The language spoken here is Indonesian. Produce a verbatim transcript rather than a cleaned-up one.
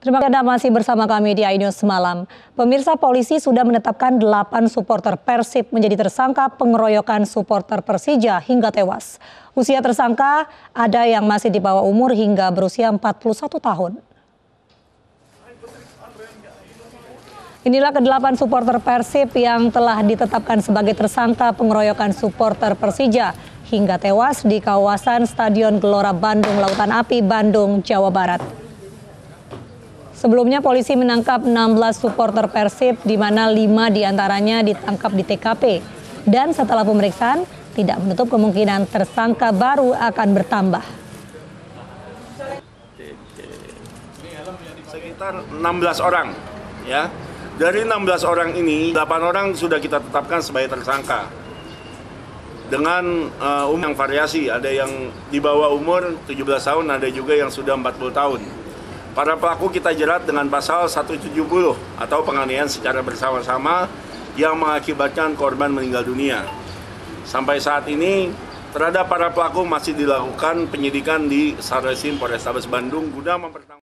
Terima kasih Anda masih bersama kami di iNews Malam. Pemirsa, polisi sudah menetapkan delapan supporter Persib menjadi tersangka pengeroyokan supporter Persija hingga tewas. Usia tersangka ada yang masih di bawah umur hingga berusia empat puluh satu tahun. Inilah kedelapan supporter Persib yang telah ditetapkan sebagai tersangka pengeroyokan supporter Persija hingga tewas di kawasan Stadion Gelora Bandung Lautan Api, Bandung, Jawa Barat. Sebelumnya polisi menangkap enam belas supporter Persib di mana lima diantaranya ditangkap di T K P. Dan setelah pemeriksaan tidak menutup kemungkinan tersangka baru akan bertambah. Sekitar enam belas orang ya. Dari enam belas orang ini, delapan orang sudah kita tetapkan sebagai tersangka. Dengan uh, umur yang variasi, ada yang di bawah umur tujuh belas tahun, ada juga yang sudah empat puluh tahun. Para pelaku kita jerat dengan pasal seratus tujuh puluh atau penganiayaan secara bersama-sama yang mengakibatkan korban meninggal dunia. Sampai saat ini terhadap para pelaku masih dilakukan penyidikan di Satreskrim Polrestabes Bandung guna mempertanggungjawabkan